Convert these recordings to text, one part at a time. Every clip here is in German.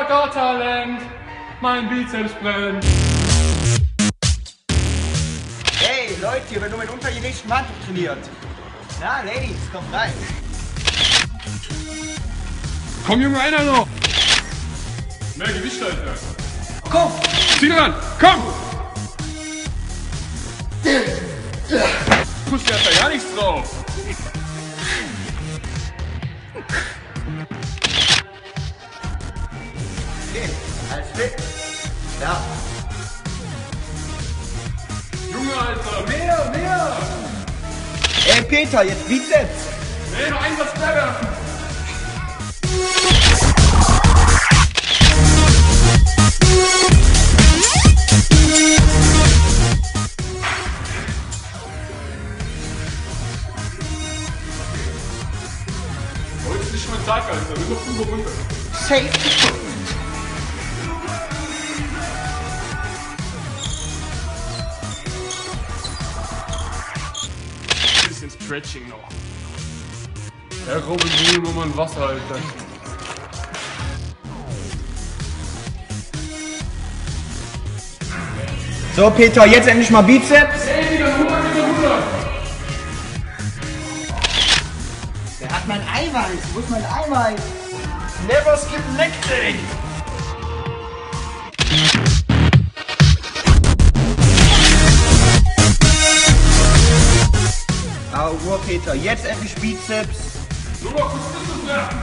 Schlagertalent, mein Bizeps brennt. Hey Leute, hier wird nur mit untergewichtem Handtuch trainiert. Na, Ladies, kommt rein. Komm Junge, einer noch. Mehr Gewicht, Alter. Komm! Zieh ran, komm! Pussy hat da gar nichts drauf. Okay, alles fit? Ja. Junge, Alter, mehr! Ey Peter, jetzt Bizeps! Nee, noch ein Satz mehr werfen. Heute ist nicht mein Tag, Alter. Wir sind noch 5 Uhr runter. Safe! Bisschen Stretching noch. Ja, Robin, bring mir mal ein Wasser, Alter. So Peter, jetzt endlich mal Bizeps! Ey, Digga, 100. Wer hat mein Eiweiß? Wo ist mein Eiweiß? Never skip leg day. Ruhe Peter, jetzt endlich Bizeps! Nur noch kurz Bizeps werfen.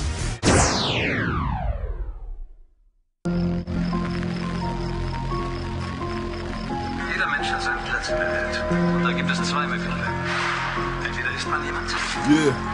Jeder Mensch hat seinen Platz in der Welt. Und da gibt es zwei Möglichkeiten. Entweder ist man jemand, Yeah.